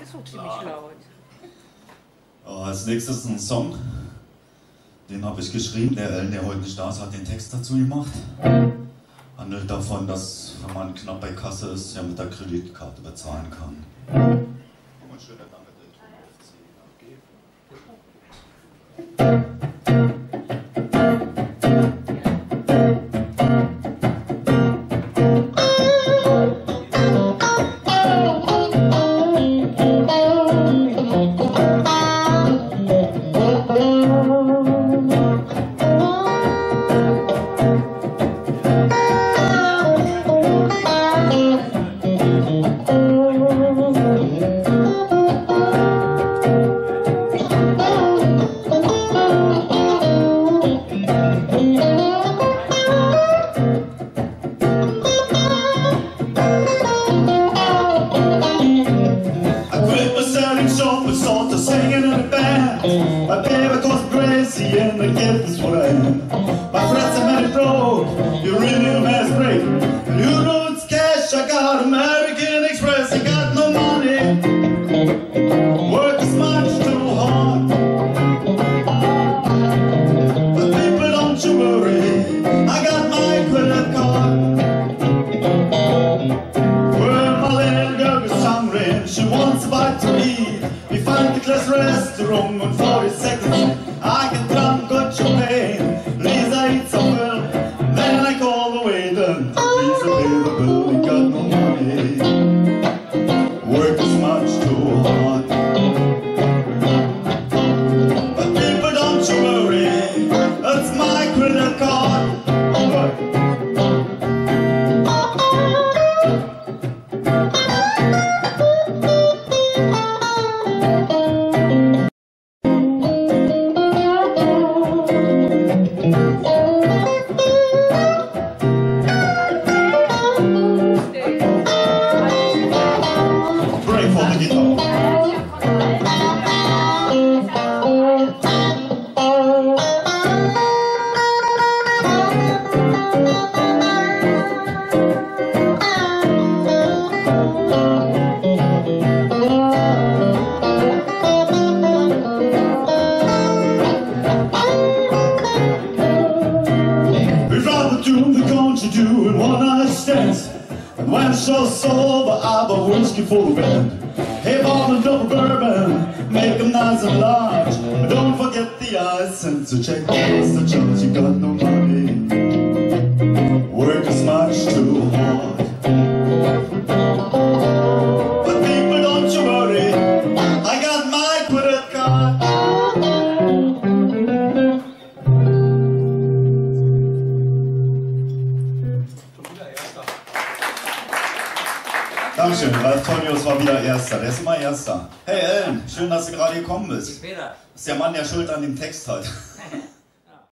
so ziemlich laut. Als nächstes ein Song, den habe ich geschrieben. Der Ellen, der heute nicht da ist, hat den Text dazu gemacht. Handelt davon, dass, wenn man knapp bei Kasse ist, ja mit der Kreditkarte bezahlen kann. Schöner Danke. So check the chance, you got no money. Work is much too hard. But people, don't you worry, I got my credit card. Dankeschön, Ralf Tonnius war wieder Erster. Der ist immer Erster. Hey Ellen, schön, dass du gerade gekommen bist. Das ist der Mann, der Schuld an dem Text hat.